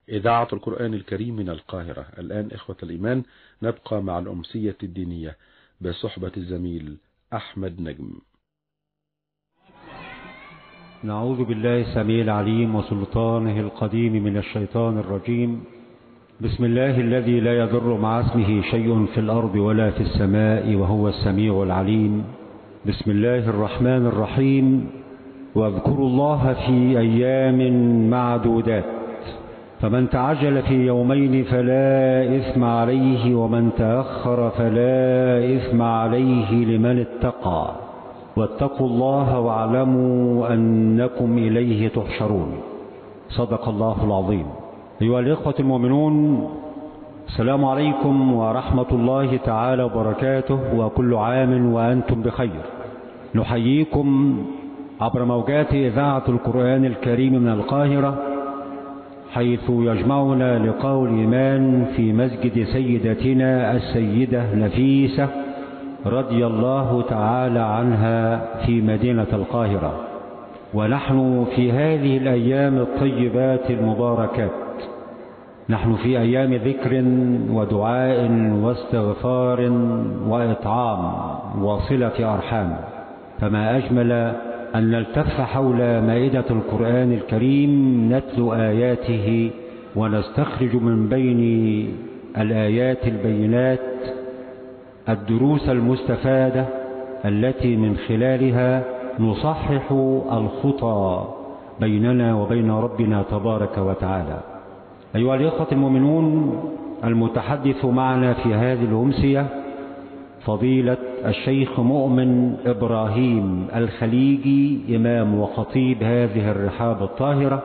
إذاعة القرآن الكريم من القاهرة. الآن إخوة الإيمان نبقى مع الأمسية الدينية بصحبة الزميل أحمد نجم. نعوذ بالله السميع العليم وسلطانه القديم من الشيطان الرجيم. بسم الله الذي لا يضر مع اسمه شيء في الأرض ولا في السماء وهو السميع العليم. بسم الله الرحمن الرحيم. واذكروا الله في أيام معدودات، فمن تعجل في يومين فلا إثم عليه، ومن تأخر فلا إثم عليه لمن اتقى. واتقوا الله واعلموا أنكم إليه تحشرون. صدق الله العظيم. أيها الإخوة المؤمنون، السلام عليكم ورحمة الله تعالى وبركاته، وكل عام وأنتم بخير. نحييكم عبر موجات إذاعة القرآن الكريم من القاهرة، حيث يجمعنا لقاء الإيمان في مسجد سيدتنا السيدة نفيسة رضي الله تعالى عنها في مدينة القاهرة. ونحن في هذه الأيام الطيبات المباركات، نحن في أيام ذكر ودعاء واستغفار وإطعام وصلة أرحام، فما أجمل أن نلتف حول مائدة القرآن الكريم نتلو آياته ونستخرج من بين الآيات البينات الدروس المستفادة التي من خلالها نصحح الخطى بيننا وبين ربنا تبارك وتعالى. أيها الإخوة المؤمنون، المتحدث معنا في هذه الأمسية فضيلة الشيخ مؤمن إبراهيم الخليجي، إمام وخطيب هذه الرحاب الطاهرة،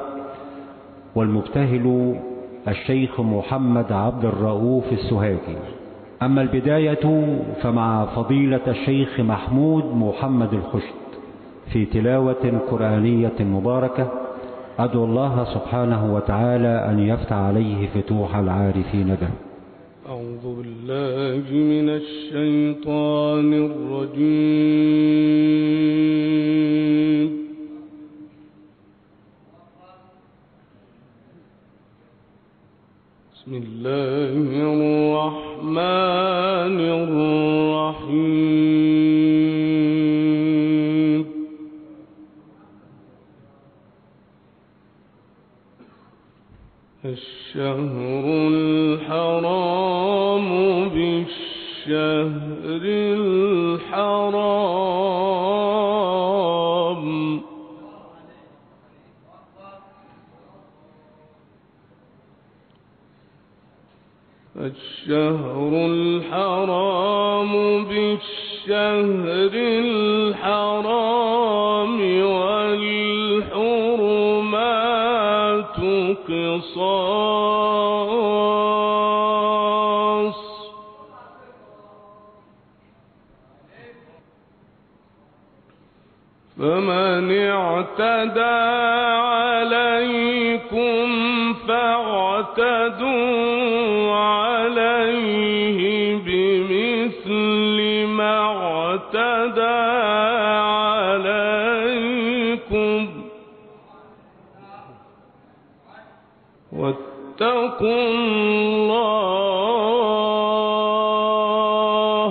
والمبتهل الشيخ محمد عبد الرؤوف السهاجي. أما البداية فمع فضيلة الشيخ محمود محمد الخشت في تلاوة قرآنية مباركة. أدعو الله سبحانه وتعالى أن يفتح عليه فتوح العارفين به. أعوذ بالله من الشيطان الرجيم. بسم الله الرحمن الرحيم. الشهر الحرام بالشهر الحرام الشهر الحرام بالشهر الحرام والحرمات قصاص، فمن اعتدى عليكم فاعتدوا عليه بمثل ما اعتدى عليكم، واتقوا الله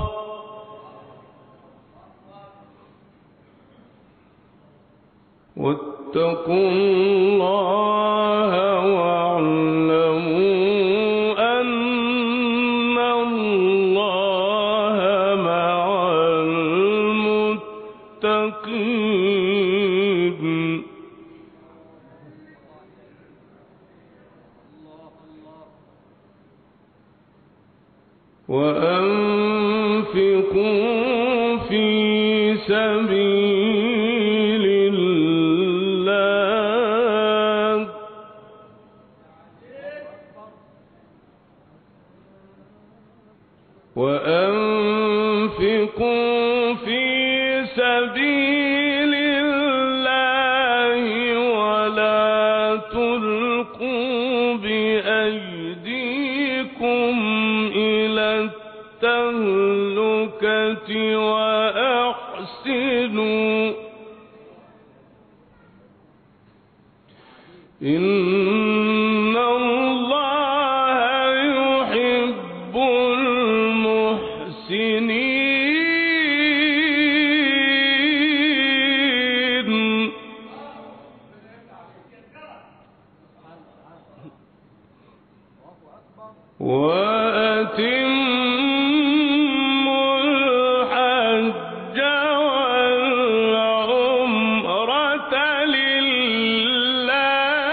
واعلموا أن الله مع المتقين. وأنفقوا في سبيل الله وأنفقوا في سبيل الله ولا تلقوا بأيديكم إلى التهلكة وأحسنوا إن الله وأتموا الحج والعمرة لله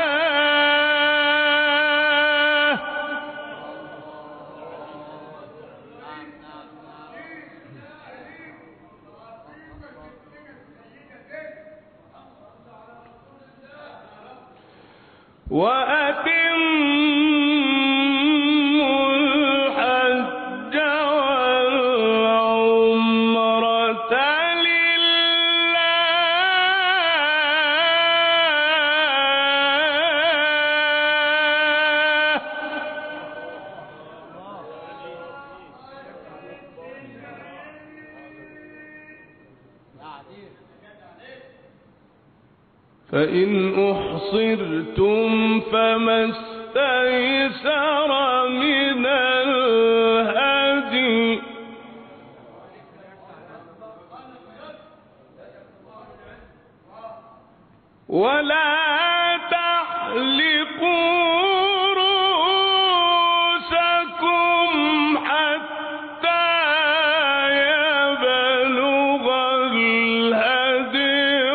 وأتموا الحج والعمرة فإن أحصرتم فما استيسر من الهدي ولا تحلقوا رؤوسكم حتى يبلغ الهدي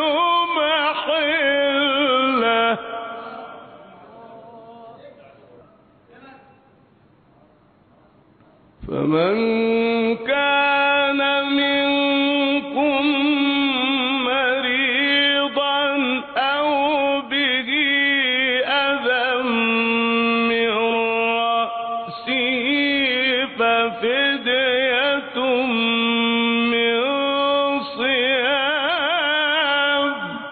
محله فمن كان منكم مريضا أو به أذى من رأسه ففدية من صيام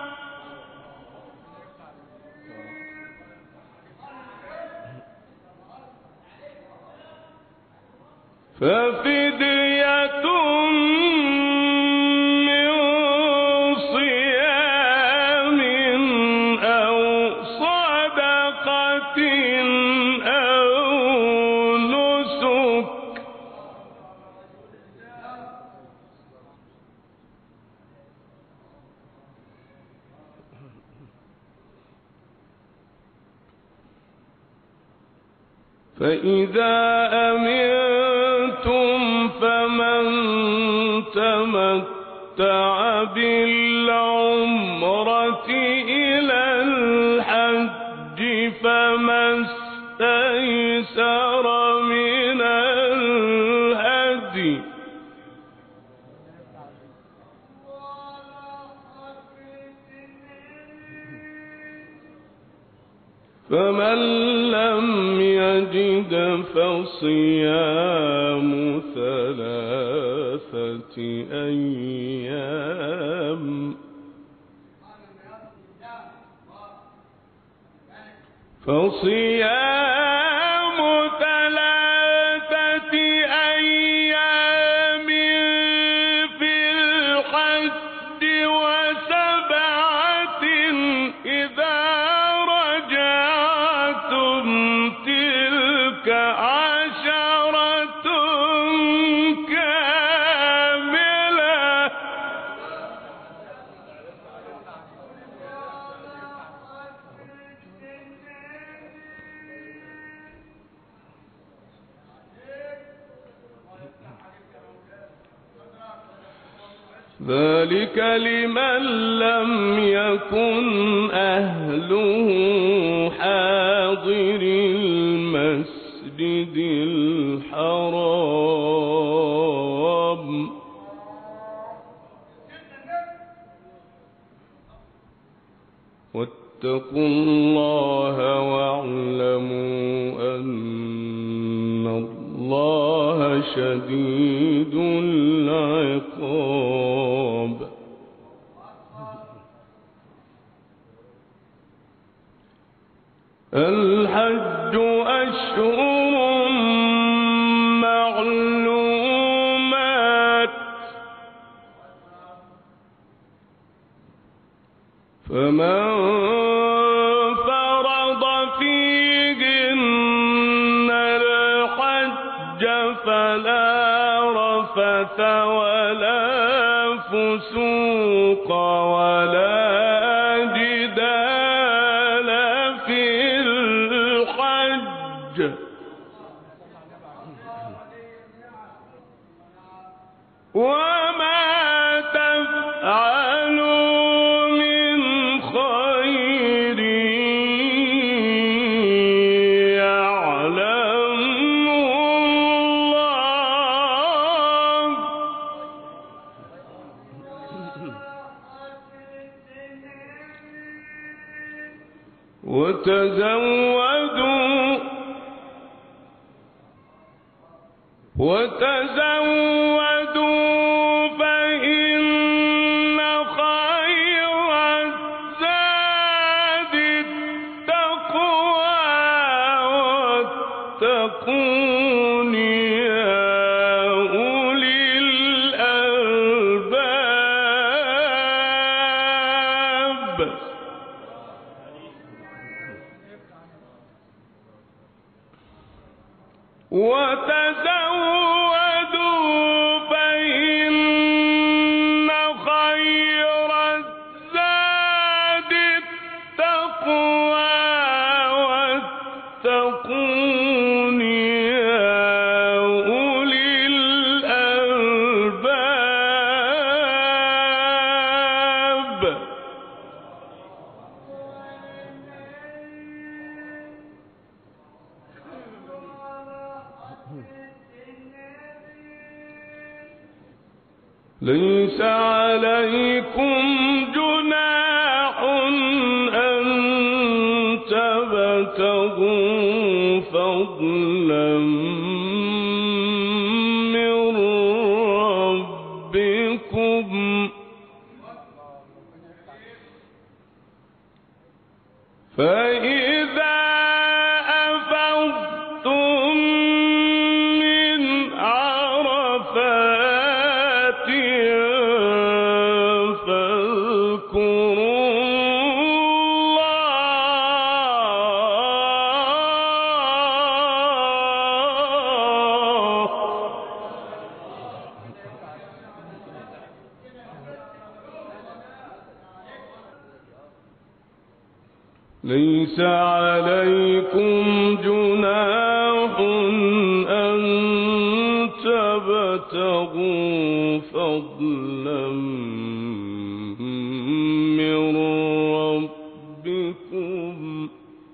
أو صدقة أو نسك فإذا أمنتم فمن تمتع بالعمرة إلى الحج فما استيسر من الهدي فمن لم يجد فصيام 3 أيام فصيام 3 أيام في الحج و7 إذا رجعتم تلك 10 كاملة ذلك لمن لم يكن أهله حاضر المسجد الحرام واتقوا الله واعلموا أن الله شديد العقاب الحج أشهر معلومات فمن فرض فيهن الحج فلا رفث ولا فسوق ولا جدال في الحج وما تفعلوا من خير يعلمه الله وتزودوا فإن خير الزاد التقوى واتقون يا أولي الألباب وتزودوا فإن خير الزاد التقوى واتقون يا أولي الألباب ليس عليكم جناح أن تبتغوا فضلا من ربكم فإذا أفضتم من عرفات ليس عليكم جناح أن تبتغوا فضلا من ربكم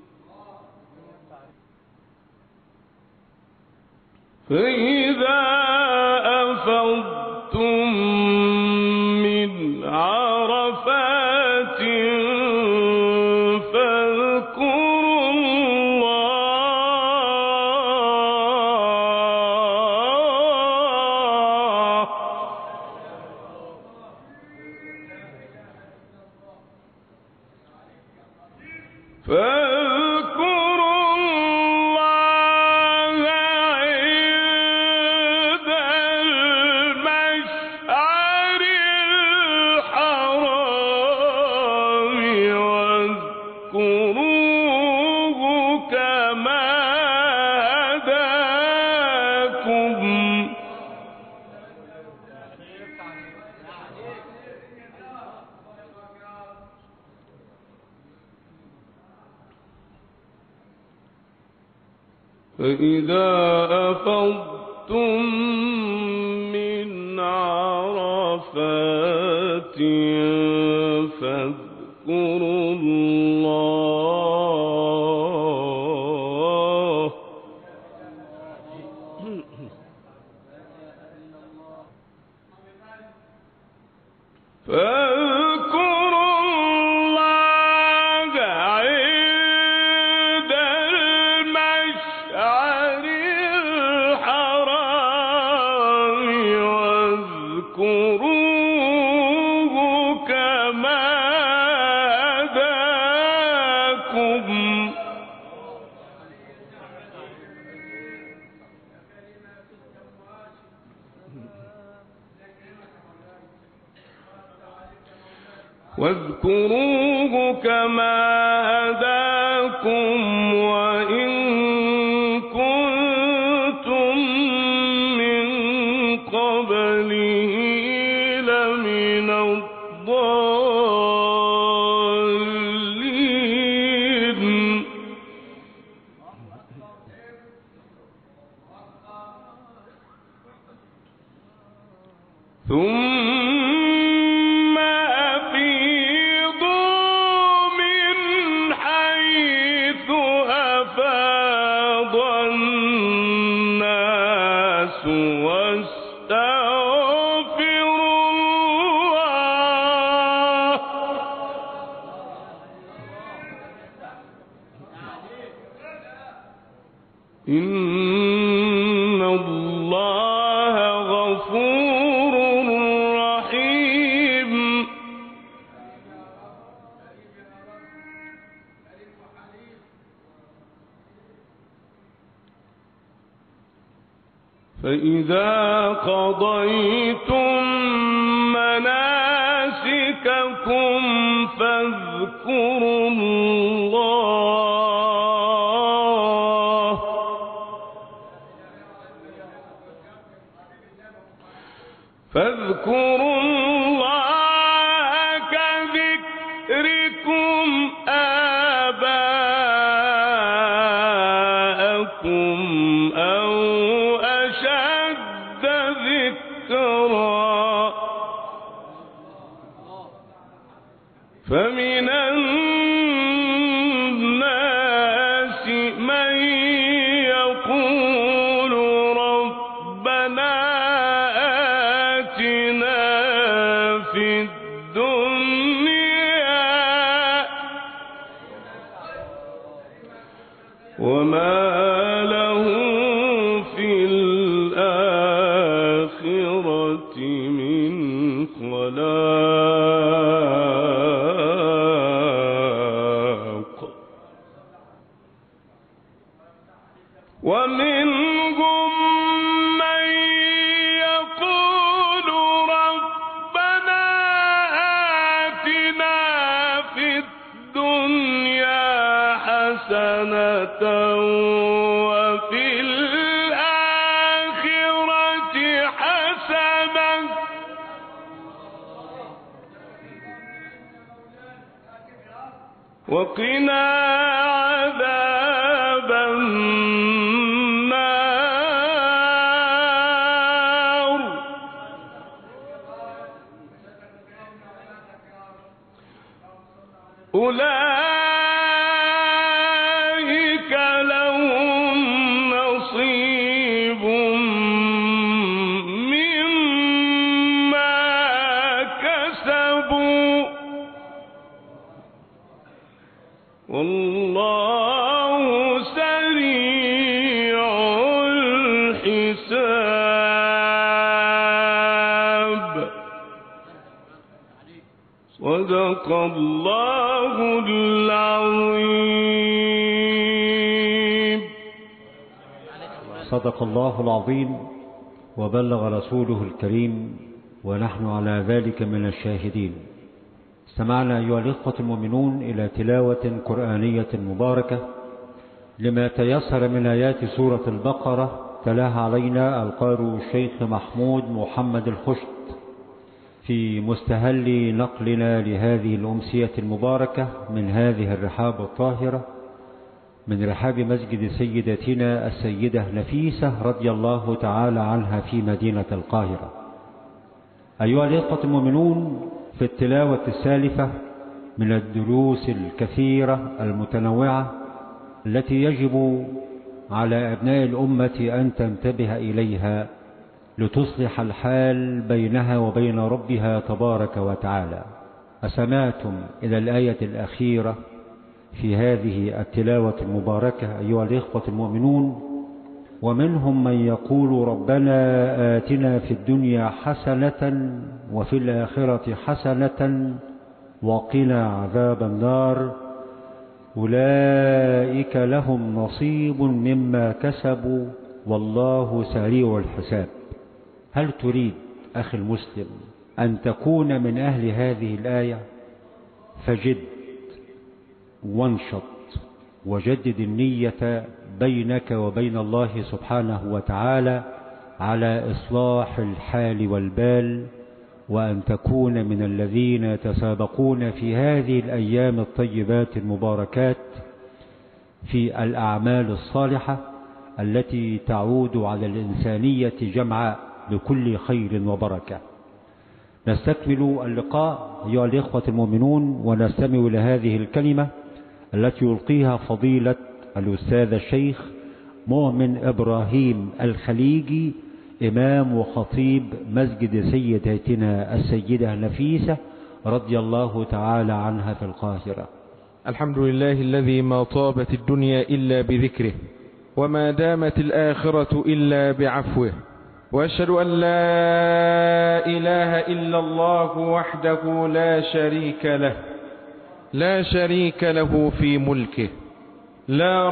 فإذا أفضتم من عرفات فاذكروا الله عند المشعر الحرام واذكروه كما هداكم فإذا أفضتم من عرفات فاذكروا الله فاذكروا الله عند المشعر الحرام واذكروه كما هداكم وإن كنتم من قبله لمن الضالين ثم أفيضوا من حيث أفاض الناس واستغفروا الله إن الله غفور رحيم. فإذا قضيتم مناسككم فاذكروا الله كذكركم آباءكم أو أشد ذكرا فمن الناس من يقول ربنا آتنا في الدنيا وما له في الآخرة من خلاق ومنهم من يقول ربنا آتنا في الدنيا حسنة وفي الآخرة حسنة وقنا عذاب النار أولئك لهم نصيب مما كسبوا والله سريع الحساب. صدق الله العظيم. صدق الله العظيم وبلغ رسوله الكريم ونحن على ذلك من الشاهدين. استمعنا أيها الإخوة المؤمنون إلى تلاوة قرآنية مباركة لما تيسر من آيات سورة البقرة، تلاها علينا القارئ الشيخ محمود محمد الخشت في مستهل نقلنا لهذه الأمسية المباركة من هذه الرحاب الطاهرة، من رحاب مسجد سيدتنا السيدة نفيسة رضي الله تعالى عنها في مدينة القاهرة. أيها الإخوة المؤمنون، في التلاوة السالفة من الدروس الكثيرة المتنوعة التي يجب على أبناء الأمة أن تنتبه إليها لتصلح الحال بينها وبين ربها تبارك وتعالى. أسمعتم إلى الآية الأخيرة في هذه التلاوة المباركة أيها الإخوة المؤمنون: ومنهم من يقول ربنا آتنا في الدنيا حسنة وفي الآخرة حسنة وقنا عذاب النار أولئك لهم نصيب مما كسبوا والله سريع الحساب. هل تريد أخي المسلم أن تكون من أهل هذه الآية؟ فجد وانشط وجدد النية بينك وبين الله سبحانه وتعالى على إصلاح الحال والبال، وأن تكون من الذين يتسابقون في هذه الأيام الطيبات المباركات في الأعمال الصالحة التي تعود على الإنسانية جمعاء بكل خير وبركة. نستكمل اللقاء أيها الإخوة المؤمنون، ونستمع إلى هذه الكلمة التي يلقيها فضيلة الأستاذ الشيخ مؤمن إبراهيم الخليجي، إمام وخطيب مسجد سيدتنا السيدة نفيسة رضي الله تعالى عنها في القاهرة. الحمد لله الذي ما طابت الدنيا إلا بذكره، وما دامت الآخرة إلا بعفوه، وأشهد أن لا إله إلا الله وحده لا شريك له في ملكه، لا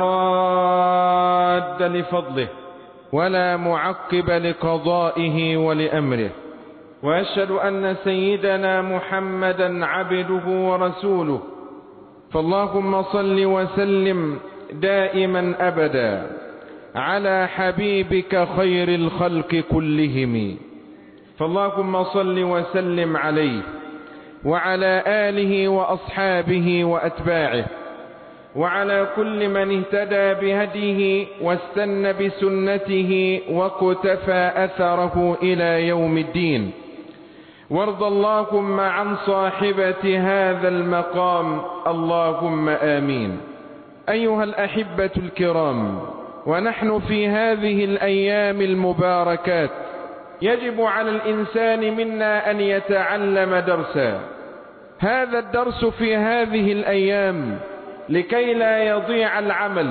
راد لفضله ولا معقب لقضائه ولأمره، وأشهد أن سيدنا محمدا عبده ورسوله، فاللهم صل وسلم دائما أبدا على حبيبك خير الخلق كلهم، فاللهم صل وسلم عليه وعلى آله وأصحابه وأتباعه وعلى كل من اهتدى بهديه واستنى بسنته وقتفى أثره إلى يوم الدين. وارض اللهم عن صاحبة هذا المقام، اللهم آمين. أيها الأحبة الكرام، ونحن في هذه الأيام المباركات يجب على الإنسان منا أن يتعلم درسا. هذا الدرس في هذه الأيام لكي لا يضيع العمل،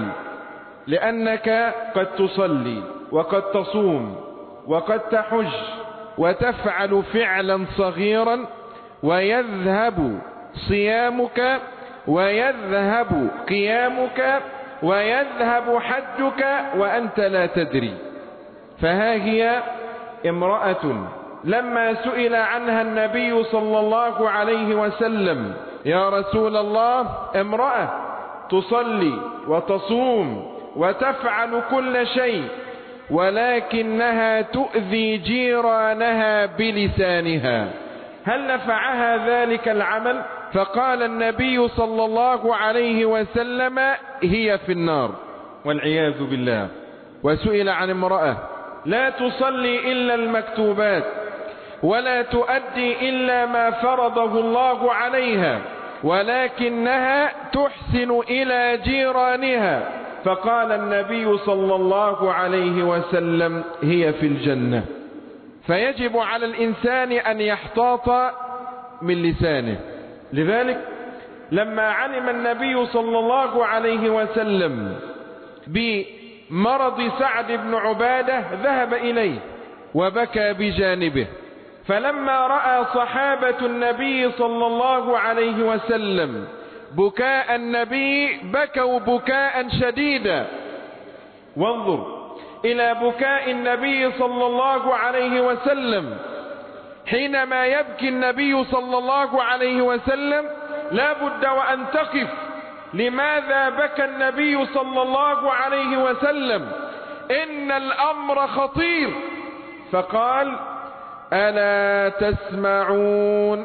لأنك قد تصلي وقد تصوم وقد تحج وتفعل فعلا صغيرا، ويذهب صيامك ويذهب قيامك ويذهب حجك وأنت لا تدري. فها هي امرأة لما سئل عنها النبي صلى الله عليه وسلم: يا رسول الله، امرأة تصلي وتصوم وتفعل كل شيء ولكنها تؤذي جيرانها بلسانها، هل نفعها ذلك العمل؟ فقال النبي صلى الله عليه وسلم: هي في النار والعياذ بالله. وسئل عن امرأة لا تصلي إلا المكتوبات ولا تؤدي إلا ما فرضه الله عليها، ولكنها تحسن إلى جيرانها، فقال النبي صلى الله عليه وسلم: هي في الجنة. فيجب على الإنسان أن يحتاط من لسانه. لذلك لما علم النبي صلى الله عليه وسلم بمرض سعد بن عبادة ذهب إليه وبكى بجانبه، فلما رأى صحابة النبي صلى الله عليه وسلم بكاء النبي بكوا بكاء شديدا. وانظر إلى بكاء النبي صلى الله عليه وسلم، حينما يبكي النبي صلى الله عليه وسلم لا بد وأن تقف. لماذا بكى النبي صلى الله عليه وسلم؟ إن الأمر خطير. فقال: ألا تسمعون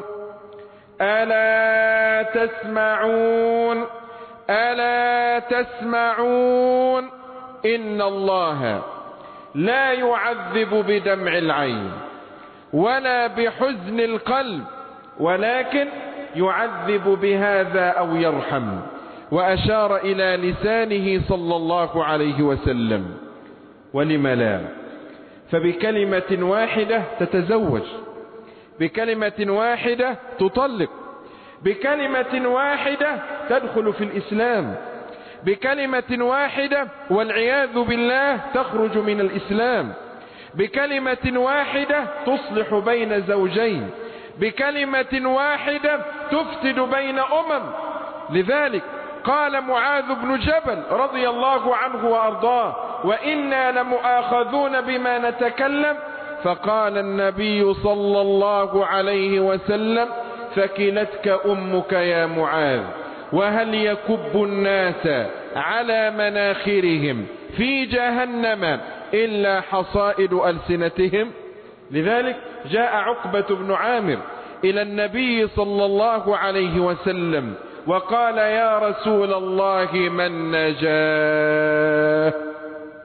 ألا تسمعون ألا تسمعون إن الله لا يعذب بدمع العين ولا بحزن القلب، ولكن يعذب بهذا أو يرحم. وأشار إلى لسانه صلى الله عليه وسلم. ولم لا؟ فبكلمة واحدة تتزوج، بكلمة واحدة تطلق، بكلمة واحدة تدخل في الإسلام، بكلمة واحدة والعياذ بالله تخرج من الإسلام، بكلمة واحدة تصلح بين زوجين، بكلمة واحدة تفسد بين أمم. لذلك قال معاذ بن جبل رضي الله عنه وأرضاه: وإنا لمؤاخذون بما نتكلم. فقال النبي صلى الله عليه وسلم: فكلتك أمك يا معاذ، وهل يكب الناس على مناخرهم في جهنم إلا حصائد ألسنتهم؟ لذلك جاء عقبة بن عامر إلى النبي صلى الله عليه وسلم وقال: يا رسول الله من نجاه؟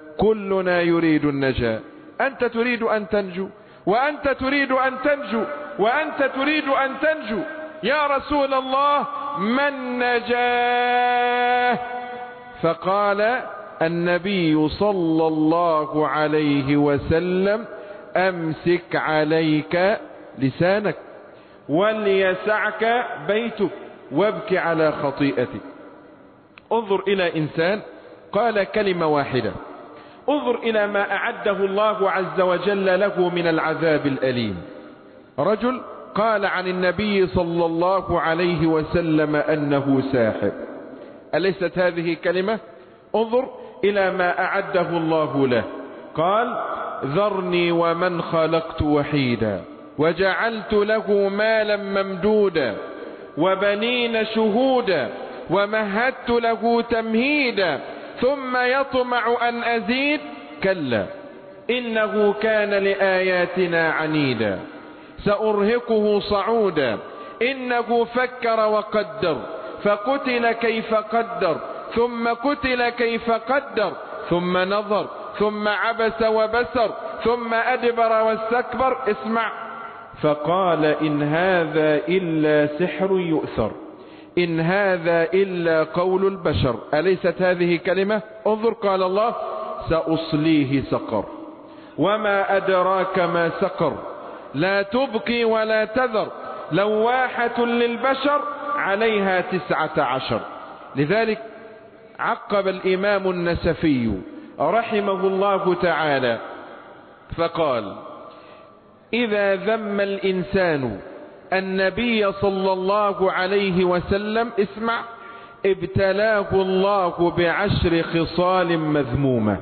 كلنا يريد النجاة، أنت تريد أن تنجو وأنت تريد أن تنجو، وأنت تريد أن تنجو. يا رسول الله من نجاه؟ فقال النبي صلى الله عليه وسلم أمسك عليك لسانك وليسعك بيتك وابك على خطيئتك. انظر إلى إنسان قال كلمة واحدة، انظر إلى ما أعده الله عز وجل له من العذاب الأليم. رجل قال عن النبي صلى الله عليه وسلم أنه ساحر، أليست هذه كلمة؟ انظر إلى ما أعده الله له. قال ذرني ومن خلقت وحيدا وجعلت له مالا ممدودا وبنين شهودا ومهدت له تمهيدا ثم يطمع أن أزيد كلا إنه كان لآياتنا عنيدا سأرهقه صعودا إنه فكر وقدر فقتل كيف قدر ثم قتل كيف قدر ثم نظر ثم عبس وبسر ثم أدبر واستكبر. اسمع، فقال إن هذا إلا سحر يؤثر إن هذا إلا قول البشر. أليست هذه كلمة؟ انظر قال الله سأصليه سقر وما أدراك ما سقر لا تبقي ولا تذر لواحة للبشر عليها 19. لذلك عقب الإمام النسفي رحمه الله تعالى فقال إذا ذم الإنسان النبي صلى الله عليه وسلم اسمع ابتلاه الله ب10 خصال مذمومة.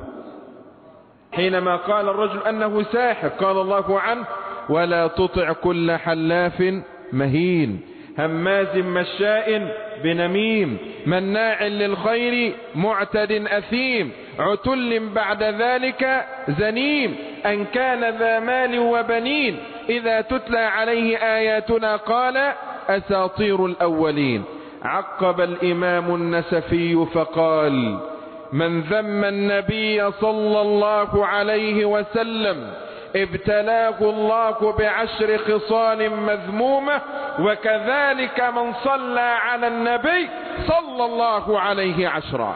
حينما قال الرجل أنه ساحر قال الله عنه ولا تطع كل حلاف مهين هماز مشاء بنميم مناع للخير معتد أثيم عتل بعد ذلك زنيم أن كان ذا مال وبنين إذا تتلى عليه آياتنا قال أساطير الأولين. عقب الإمام النسفي فقال من ذم النبي صلى الله عليه وسلم ابتلاه الله ب10 خصال مذمومة وكذلك من صلى على النبي صلى الله عليه 10.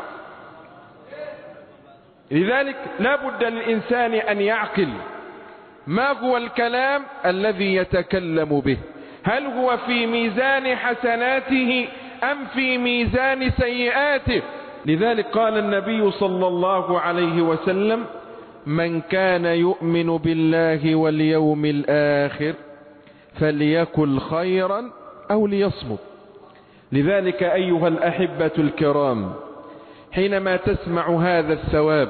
لذلك لا بد للإنسان أن يعقل ما هو الكلام الذي يتكلم به، هل هو في ميزان حسناته أم في ميزان سيئاته. لذلك قال النبي صلى الله عليه وسلم من كان يؤمن بالله واليوم الآخر فليقل خيرا أو ليصمت. لذلك أيها الأحبة الكرام حينما تسمع هذا الثواب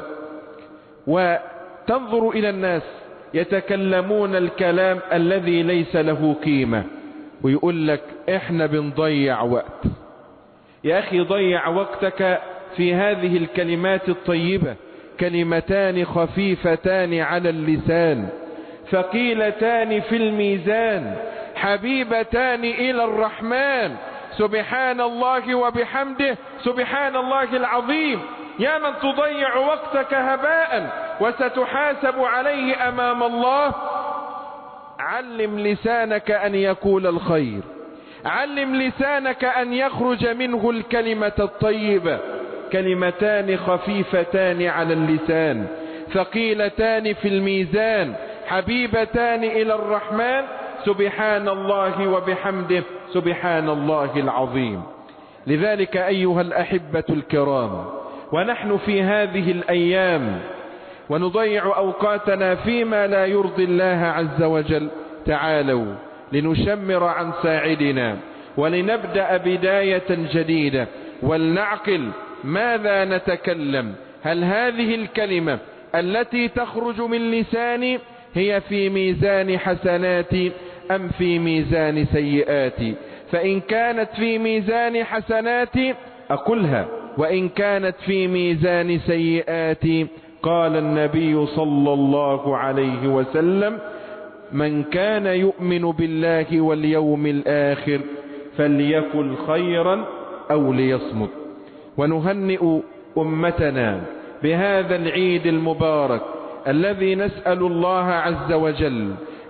وتنظر إلى الناس يتكلمون الكلام الذي ليس له قيمة ويقول لك احنا بنضيع وقت، يا أخي ضيع وقتك في هذه الكلمات الطيبة، كلمتان خفيفتان على اللسان ثقيلتان في الميزان حبيبتان إلى الرحمن سبحان الله وبحمده سبحان الله العظيم. يا من تضيع وقتك هباء وستحاسب عليه أمام الله، علم لسانك أن يقول الخير، علم لسانك أن يخرج منه الكلمة الطيبة، كلمتان خفيفتان على اللسان ثقيلتان في الميزان حبيبتان إلى الرحمن سبحان الله وبحمده سبحان الله العظيم. لذلك أيها الأحبة الكرام ونحن في هذه الأيام ونضيع أوقاتنا فيما لا يرضي الله عز وجل، تعالوا لنشمر عن ساعدنا ولنبدأ بداية جديدة ولنعقل ماذا نتكلم. هل هذه الكلمة التي تخرج من لساني هي في ميزان حسناتي أم في ميزان سيئاتي؟ فإن كانت في ميزان حسناتي أقولها، وإن كانت في ميزان سيئاتي قال النبي صلى الله عليه وسلم من كان يؤمن بالله واليوم الآخر فليقل خيرا أو ليصمت. ونهنئ أمتنا بهذا العيد المبارك الذي نسأل الله عز وجل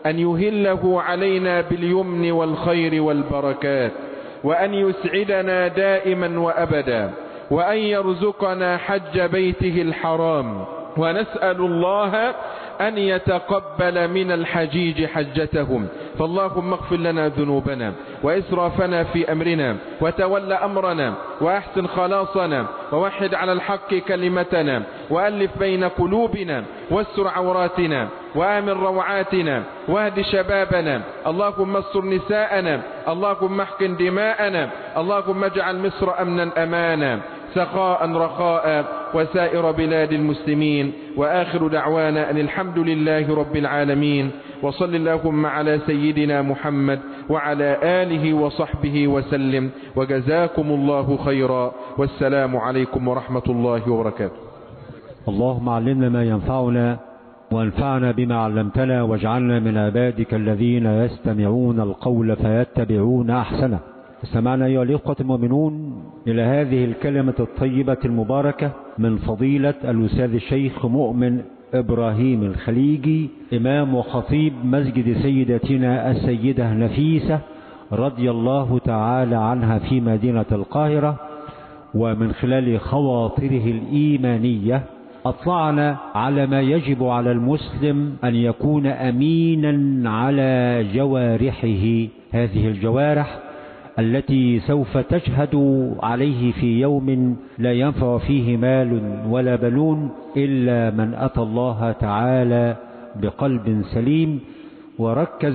أن يهله علينا باليمن والخير والبركات، وأن يسعدنا دائما وأبدا، وأن يرزقنا حج بيته الحرام، ونسأل الله أن يتقبل من الحجيج حجتهم. فاللهم اغفر لنا ذنوبنا وإسرافنا في أمرنا، وتول أمرنا، وأحسن خلاصنا، ووحد على الحق كلمتنا، وألف بين قلوبنا، واستر عوراتنا، وآمن روعاتنا، واهد شبابنا. اللهم استر نساءنا، اللهم احقن دماءنا، اللهم اجعل مصر أمنا أمانا، سخاء رخاء، وسائر بلاد المسلمين. وآخر دعوانا أن الحمد لله رب العالمين، وصل اللهم على سيدنا محمد وعلى آله وصحبه وسلم، وجزاكم الله خيرا، والسلام عليكم ورحمة الله وبركاته. اللهم علمنا ما ينفعنا وانفعنا بما علمتنا، واجعلنا من عبادك الذين يستمعون القول فيتبعون أحسنه. استمعنا أيها الإخوة المؤمنون إلى هذه الكلمة الطيبة المباركة من فضيلة الأستاذ الشيخ مؤمن إبراهيم الخليجي، إمام وخطيب مسجد سيدتنا السيدة نفيسة رضي الله تعالى عنها في مدينة القاهرة. ومن خلال خواطره الإيمانية أطلعنا على ما يجب على المسلم أن يكون أمينا على جوارحه، هذه الجوارح التي سوف تشهد عليه في يوم لا ينفع فيه مال ولا بنون إلا من أتى الله تعالى بقلب سليم. وركز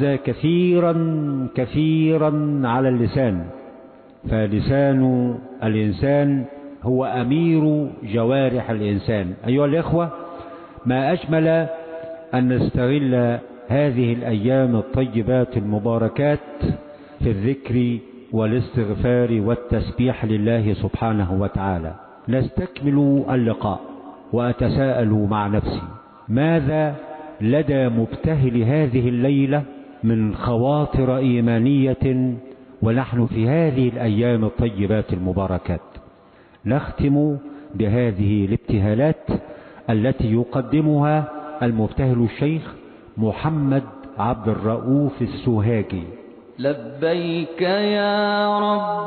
كثيرا على اللسان، فلسان الإنسان هو أمير جوارح الإنسان. أيها الإخوة، ما أجمل أن نستغل هذه الأيام الطيبات المباركات في الذكر والاستغفار والتسبيح لله سبحانه وتعالى. نستكمل اللقاء وأتساءل مع نفسي، ماذا لدى مبتهل هذه الليلة من خواطر إيمانية ونحن في هذه الأيام الطيبات المباركات؟ نختم بهذه الابتهالات التي يقدمها المبتهل الشيخ محمد عبد الرؤوف السوهاجي. لبيك يا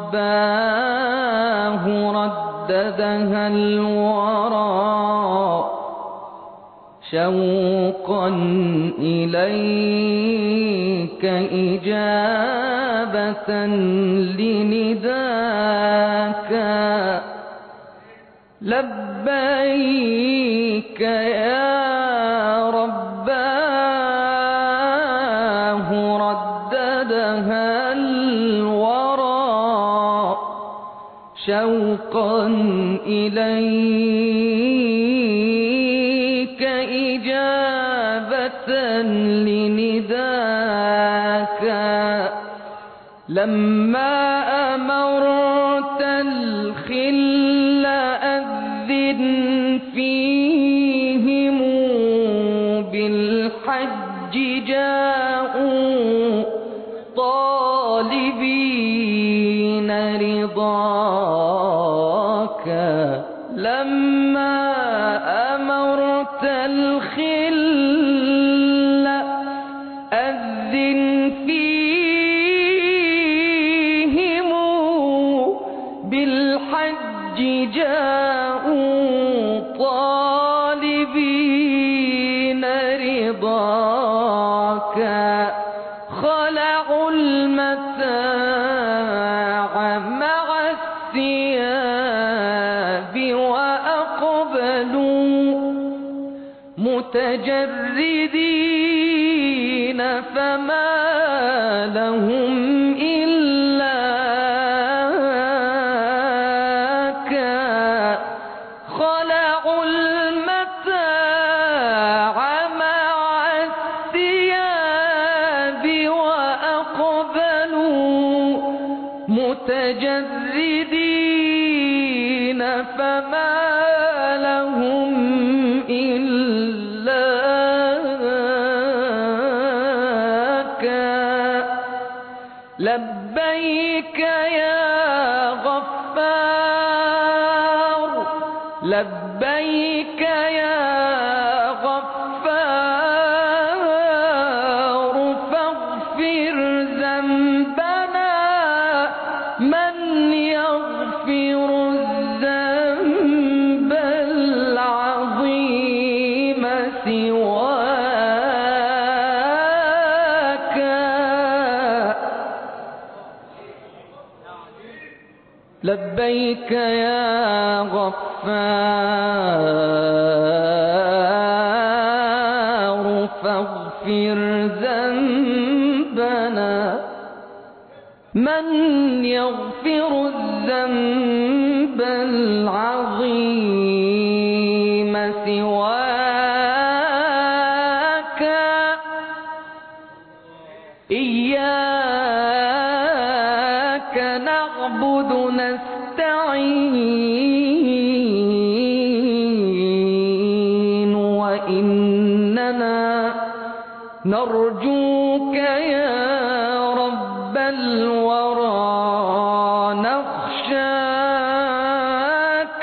رباه رددها الورى شوقا إليك إجابة لنداك. لبيك يا رباه رددها الورى شوقا إليك إجابة لنداك. لما أمرت الخل أذن فيهم بالحج جاءوا طالبين رضاك. لما أمرت الخل أذن فيهم بالحج جاءوا طالبين رضاك. خلعوا المتاع مع الثياب وأقبلوا متجردين فما لهم إلاك. خلعوا المتاع مع الثياب وأقبلوا متجردين فما لهم إلاك. لبيك يا غفار لبيك يا غفار سواك لبيك يا غفار فاغفر ذنبنا من يغفر الذنب العظيم سواك إياك نعبد نستعين وإننا نرجوك يا رب الورى نخشاك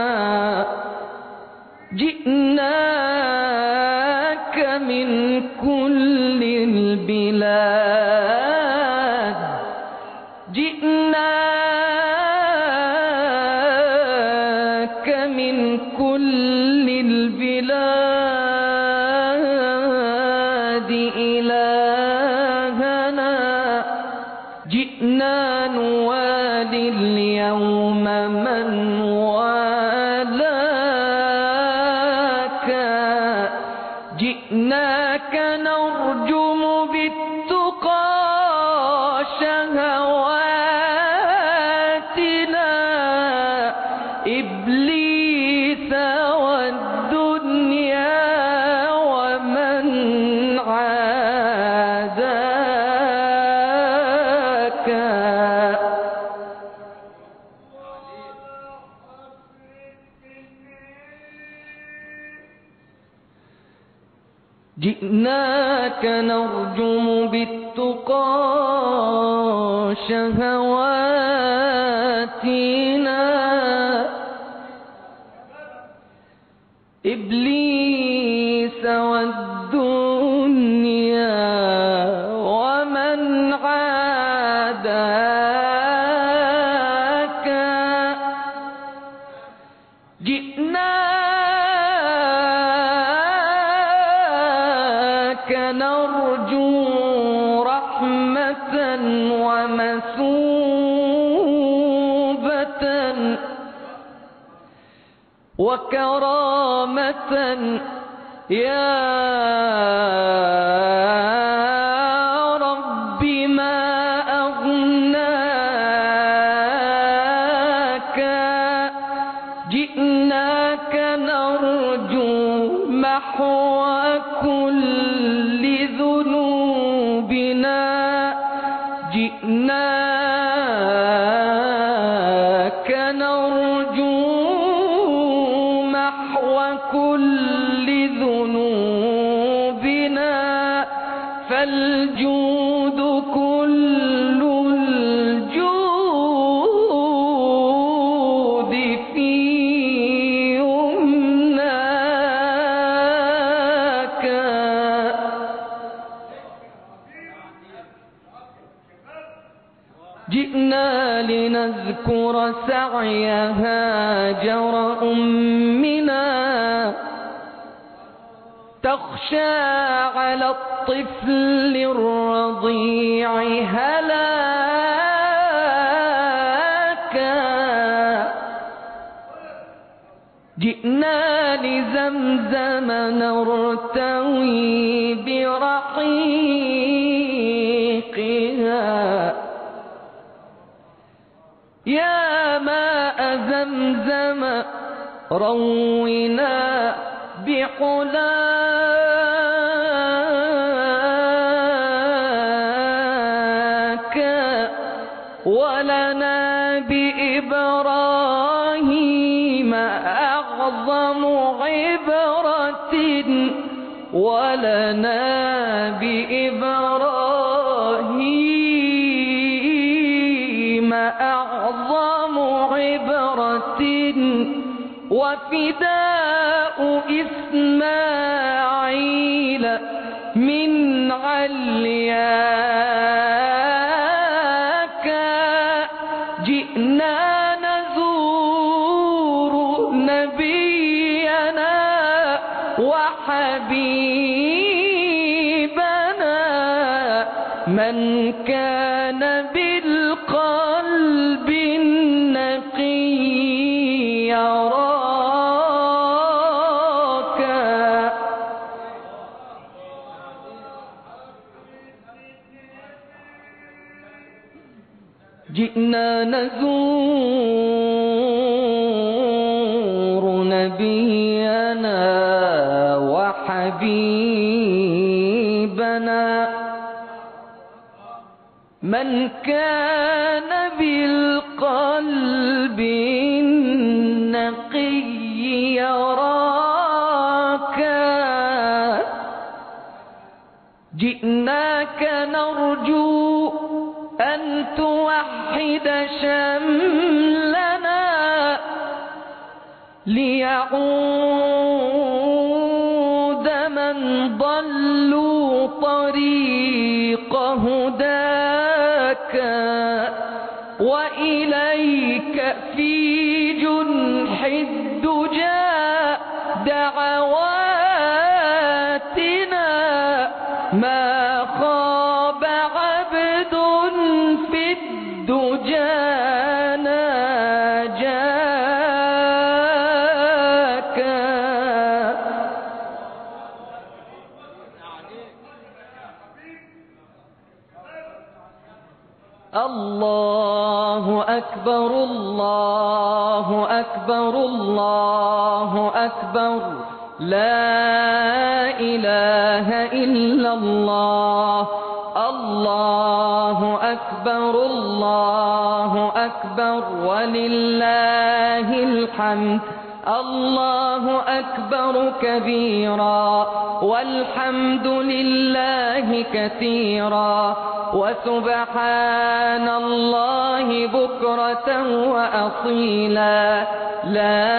جئناك من كل البلاد جئناك من كل البلاد إلهنا جئنا نوالي اليوم من والاك جئناك نرجم بالتقى شهواتنا إبليس والدنيا ومن عاداك جئناك نرجم بالتقى شهواتنا إبليس والدنيا ومن عاداك جئناك نرجو رحمة ومثوبة وكرامة يا رب ما أغناك جئناك نرجو محو كل ذنوبنا جئناك نرجو محو كل ذنوبنا فالجود كل الجود في يمناك جئنا لنذكر سعي هاجر أمنا تخشى على الطفل الرضيع هلاكا جئنا لزمزم نرتوي برحيقها يا ماء زمزم رونا بحلاك ولنا بإبراهيم أعظم عبرة ولنا بإبراهيم أعظم عبرة وفداء إسماعيل من علياك جئنا نزور نبينا وحبيبنا من كان بالقلب النقي يراك. جئنا نزور نبينا وحبيبنا من كان بالقلب النقي يراك. جئناك نرجو أن توحد شملنا ليعود من ضلوا طريق هداك. وإليك في جنح الدجى دعواتنا ما خاب عبد في الدجى ناجاك. الله أكبر الله أكبر الله أكبر لا إله إلا الله. الله أكبر الله أكبر ولله الحمد. الله أكبر كبيرا والحمد لله كثيرا وسبحان الله بكرة وأصيلا. لا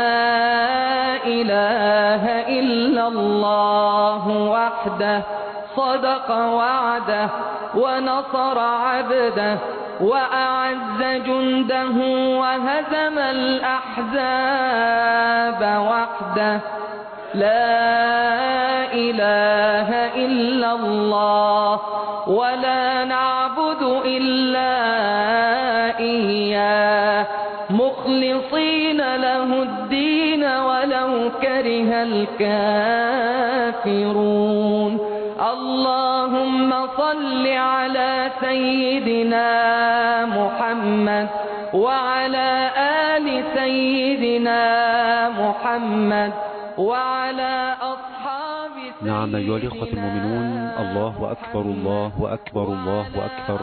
إله إلا الله وحده صدق وعده ونصر عبده وأعز جنده وهزم الأحزاب وحده. لا إله إلا الله ولا نعبد إلا إياه مخلصين له الدين ولو كره الكافرون. اللهم صل على سيدنا محمد وعلى آل سيدنا محمد وعلى أصحاب سيدنا. نعم أيها الإخوة المؤمنون، الله أكبر الله أكبر الله أكبر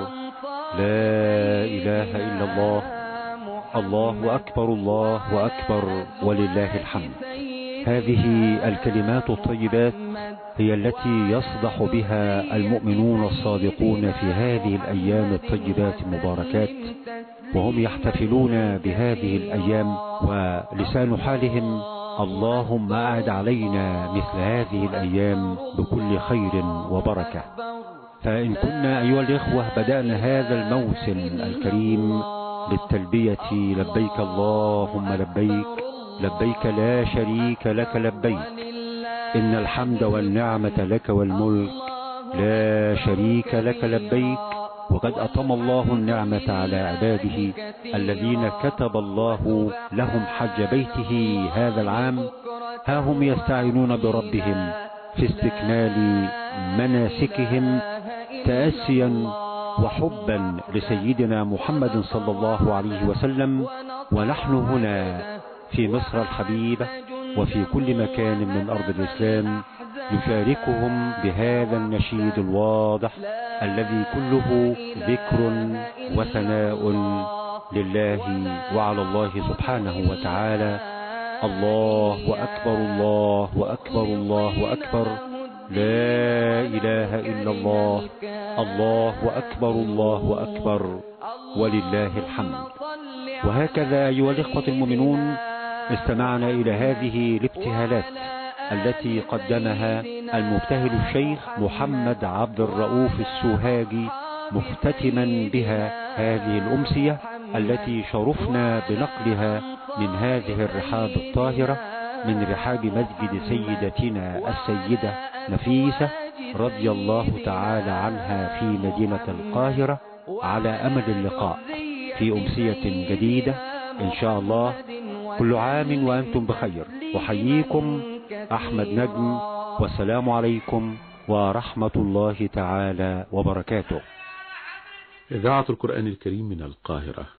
لا إله إلا الله. الله أكبر الله أكبر ولله الحمد. هذه الكلمات الطيبات هي التي يصدح بها المؤمنون الصادقون في هذه الأيام الطيبات المباركات، وهم يحتفلون بهذه الأيام ولسان حالهم: اللهم أعد علينا مثل هذه الأيام بكل خير وبركة. فإن كنا أيها الإخوة بدأنا هذا الموسم الكريم بالتلبية: لبيك اللهم لبيك لبيك لا شريك لك لبيك إن الحمد والنعمة لك والملك لا شريك لك لبيك. وقد أتم الله النعمة على عباده الذين كتب الله لهم حج بيته هذا العام. ها هم يستعينون بربهم في استكمال مناسكهم تأسيا وحبا لسيدنا محمد صلى الله عليه وسلم. ونحن هنا في مصر الحبيبة وفي كل مكان من أرض الإسلام نشاركهم بهذا النشيد الواضح الذي كله ذكر وثناء لله وعلى الله سبحانه وتعالى. الله أكبر الله أكبر الله أكبر لا إله إلا الله. الله أكبر الله أكبر ولله الحمد. وهكذا أيها الإخوة المؤمنون استمعنا إلى هذه الابتهالات التي قدمها المبتهل الشيخ محمد عبد الرؤوف السوهاجي مختتما بها هذه الأمسية التي شرفنا بنقلها من هذه الرحاب الطاهرة من رحاب مسجد سيدتنا السيدة نفيسة رضي الله تعالى عنها في مدينة القاهرة، على أمل اللقاء في أمسية جديدة إن شاء الله. كل عام وأنتم بخير. أحييكم أحمد نجم، والسلام عليكم ورحمة الله تعالى وبركاته. إذاعة القرآن الكريم من القاهرة.